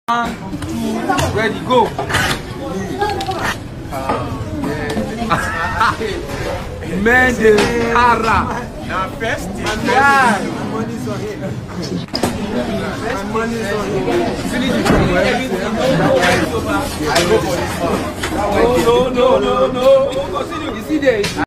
1, 2, ready, go. Mendekara. Now first, Yeah. money's on him. Finish the film. I go for this one. No. Continue. You see there.